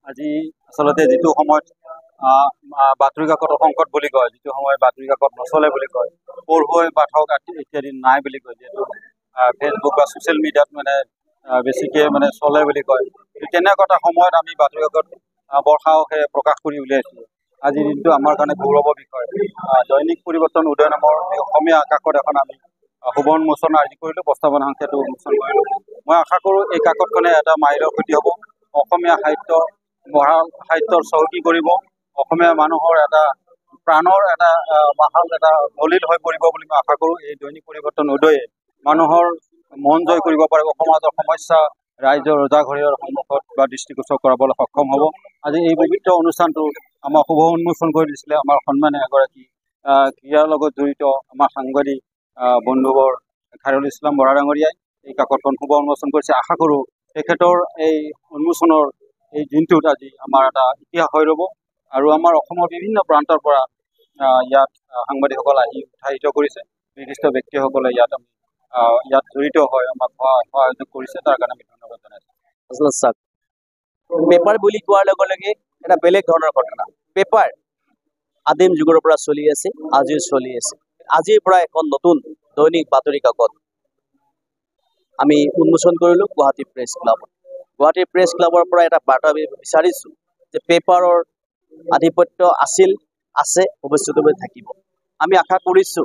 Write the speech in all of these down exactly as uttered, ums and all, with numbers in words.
আজি আচলতে যিটো সময়ত বাতৰি কাকতৰ সংকট বুলি কয়, যিটো সময়ত বাতৰি কাকত নচলে বুলি কয়, পঢ়ুৱৈ পাঠক ইত্যাদি নাই বুলি কয়, যিহেতু ফেচবুক বা ছ'চিয়েল মিডিয়াত মানে বেছিকে মানে চলে বুলি কয়। তেনেকুৱা এটা সময়ত আমি বাতৰি কাকত বৰসাহসে প্ৰকাশ কৰি উলিয়াইছোঁ। আজিৰ দিনটো আমাৰ কাৰণে গৌৰৱৰ বিষয়। দৈনিক পৰিৱৰ্তন উদয় নামৰ এই অসমীয়া কাকত এখন আমি শুভ উন্মোচন আজি কৰিলোঁ, প্ৰস্তাৱনা সংখ্যাটো উন্মোচন কৰিলোঁ। মই আশা কৰোঁ এই কাকতখনে এটা মাইলৰ খুঁটি হ'ব, অসমীয়া সাহিত্য মহান সাহিত্যৰ চহকী কৰিব, অসমীয়া মানুহৰ এটা প্ৰাণৰ এটা মহান এটা দলিল হৈ পৰিব বুলি মই আশা কৰোঁ। এই দৈনিক পৰিৱৰ্তন উদয়ে মানুহৰ মন জয় কৰিব পাৰিব, সমাজৰ সমস্যা ৰাইজৰ ৰজাঘৰীয়াৰ সন্মুখত বা দৃষ্টিগোচৰ কৰাবলৈ সক্ষম হ'ব। আজি এই পবিত্ৰ অনুষ্ঠানটো আমাৰ শুভ উন্মোচন কৰি দিছিলে আমাৰ সন্মানীয় এগৰাকী ক্ৰীড়াৰ লগত জড়িত আমাৰ সাংবাদিক বন্ধুবৰ খাইৰুল ইছলাম বৰা ডাঙৰীয়াই এই কাকতখন শুভ উন্মোচন কৰিছে। আশা কৰোঁ তেখেতৰ এই উন্মোচনৰ এই দিনটোত আজি আমাৰ এটা ইতিহাস হৈ ৰ'ব আৰু আমাৰ অসমৰ বিভিন্ন প্ৰান্তৰ পৰা ইয়াত সাংবাদিকসকল আহি উৎসাহিত কৰিছে। বিশিষ্ট ব্যক্তিসকলে ইয়াত আমি ইয়াত জড়িত হৈ আমাক সহযোগ কৰিছে, তাৰ কাৰণে আমি ধন্যবাদ জনাইছোঁ। আচলতে চাওক, পেপাৰ বুলি কোৱাৰ লগে লগে এটা বেলেগ ধৰণৰ ঘটনা। পেপাৰ আদিম যুগৰ পৰা চলি আছে, আজিও চলি আছে। আজিৰ পৰা এখন নতুন দৈনিক বাতৰি কাকত আমি উন্মোচন কৰিলোঁ গুৱাহাটী প্ৰেছ ক্লাবত। গুৱাহাটী প্ৰেছ ক্লাবৰ পৰা এটা বাৰ্তা বিচাৰিছোঁ যে পেপাৰৰ আধিপত্য আছিল, আছে, ভৱিষ্যতলৈ থাকিব। আমি আশা কৰিছোঁ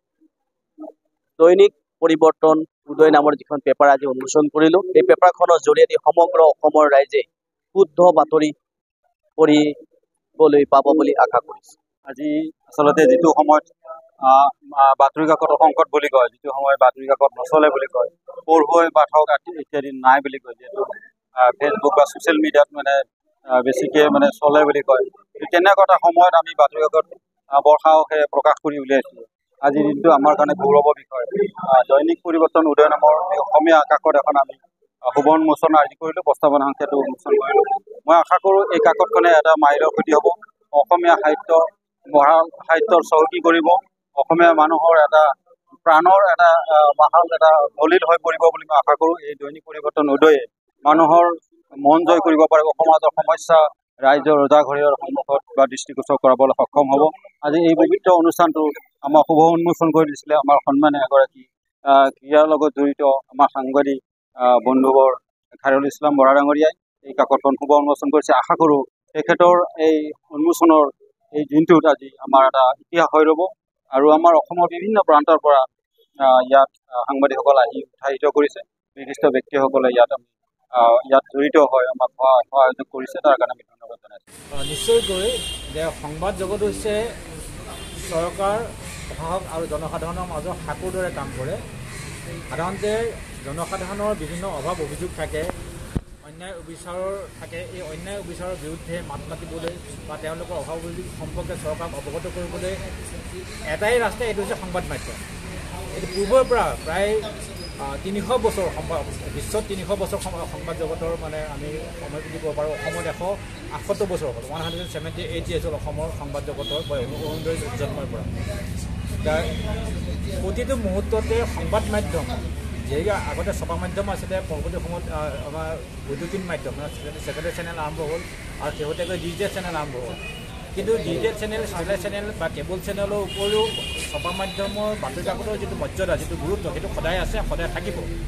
দৈনিক পৰিৱৰ্তন উদয় নামৰ যিখন পেপাৰ আজি উন্মোচন কৰিলোঁ, এই পেপাৰখনৰ জৰিয়তে সমগ্ৰ অসমৰ ৰাইজে শুদ্ধ বাতৰি পঢ়িবলৈ পাব বুলি আশা কৰিছোঁ। আজি আচলতে যিটো সময়ত বাতৰি কাকতৰ সংকট বুলি কয়, যিটো সময়ত বাতৰি কাকত নচলে বুলি কয়, পঢ়ুৱৈ পাঠক ইত্যাদি নাই বুলি কয়, যিহেতু ফেচবুক বা ছ'চিয়েল মিডিয়াত মানে বেছিকে মানে চলে বুলি কয়। তেনেকুৱা এটা সময়ত আমি বাতৰি কাকত বৰসাহসে প্ৰকাশ কৰি উলিয়াইছোঁ। আজিৰ দিনটো আমাৰ কাৰণে গৌৰৱৰ বিষয়। দৈনিক পৰিৱৰ্তন উদয় নামৰ এই অসমীয়া কাকত এখন আমি শুভ উন্মোচন আজি কৰিলোঁ, প্ৰস্তাৱনা সংখ্যাটো উন্মোচন কৰিলোঁ। মই আশা কৰোঁ এই কাকতখনে এটা মাইলৰ খুঁটি হ'ব, অসমীয়া সাহিত্য মহান সাহিত্যৰ চহকী কৰিব, অসমীয়া মানুহৰ এটা প্ৰাণৰ এটা মহান এটা দলিল হৈ পৰিব বুলি মই আশা কৰোঁ। এই দৈনিক পৰিৱৰ্তন উদয়ে মানুহৰ মন জয় কৰিব পাৰিব, সমাজৰ সমস্যা ৰাইজৰ ৰজাঘৰীয়াৰ সন্মুখত বা দৃষ্টিগোচৰ কৰাবলৈ সক্ষম হ'ব। আজি এই পবিত্ৰ অনুষ্ঠানটো আমাৰ শুভ উন্মোচন কৰি দিছিলে আমাৰ সন্মানীয় এগৰাকী ক্ৰীড়াৰ লগত জড়িত আমাৰ সাংবাদিক বন্ধুবৰ খাইৰুল ইছলাম বৰা ডাঙৰীয়াই এই কাকতখন শুভ উন্মোচন কৰিছে। আশা কৰোঁ তেখেতৰ এই উন্মোচনৰ এই দিনটোত আজি আমাৰ এটা ইতিহাস হৈ ৰ'ব আৰু আমাৰ অসমৰ বিভিন্ন প্ৰান্তৰ পৰা ইয়াত সাংবাদিকসকল আহি উৎসাহিত কৰিছে। বিশিষ্ট ব্যক্তিসকলে ইয়াত আমি ইয়াত জড়িত হৈ আমাক সহযোগ কৰিছে, তাৰ কাৰণে আমি ধন্যবাদ জনাইছোঁ। নিশ্চয়কৈ যে সংবাদ জগত হৈছে চৰকাৰ, প্ৰশাসক আৰু জনসাধাৰণৰ মাজত সাঁকোৰ দৰে কাম কৰে। সাধাৰণতে জনসাধাৰণৰ বিভিন্ন অভাৱ অভিযোগ থাকে, অন্যায় অবিচাৰৰ থাকে। এই অন্যায় অবিচাৰৰ বিৰুদ্ধে মাত মাতিবলৈ বা তেওঁলোকৰ অভাৱ অভিযোগ সম্পৰ্কে চৰকাৰক অৱগত কৰিবলৈ এটাই ৰাস্তা, এইটো হৈছে সংবাদ মাধ্যম। এইটো পূৰ্বৰ পৰা প্ৰায় তিনিশ বছৰ বিশ্বত তিনিশ বছৰ সংবাদ জগতৰ মানে আমি সময় বুলি ক'ব পাৰোঁ। অসমত এশ আঠসত্তৰ বছৰ হ'ল, one hundred seventy eight years হ'ল অসমৰ সংবাদ জগতৰ অৰুণোদয় জন্মৰ পৰা। প্ৰতিটো মুহূৰ্ততে সংবাদ মাধ্যম, যিহেতু আগতে ছপা মাধ্যম আছিলে, পৰৱৰ্তী সময়ত আমাৰ বৈদ্যুতিন মাধ্যম ছেটেলাইট চেনেল আৰম্ভ হ'ল আৰু শেহতীয়াকৈ ডিজিটেল চেনেল আৰম্ভ হ'ল। কিন্তু ডিজিটেল চেনেল, ছেটেলাইট চেনেল বা কেবল চেনেলৰ উপৰিও ছপা মাধ্যমৰ বাতৰি কাকতৰ যিটো মৰ্যাদা, যিটো গুৰুত্ব, সেইটো সদায় আছে, সদায় থাকিব।